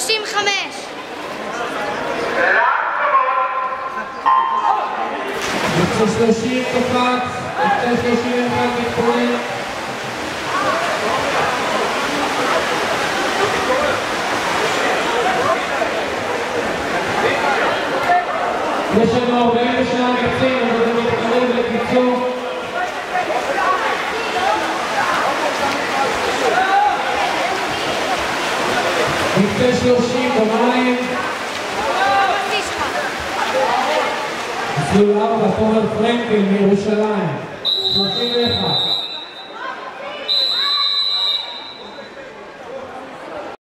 35. מקצה 30 קפץ, מקצה 31 מתכונן. יש לנו 42 קצים, אבל זה מתקרב לקיצור. מקצה 30 במים. מסלול 4, תומר פרנקל מירושלים.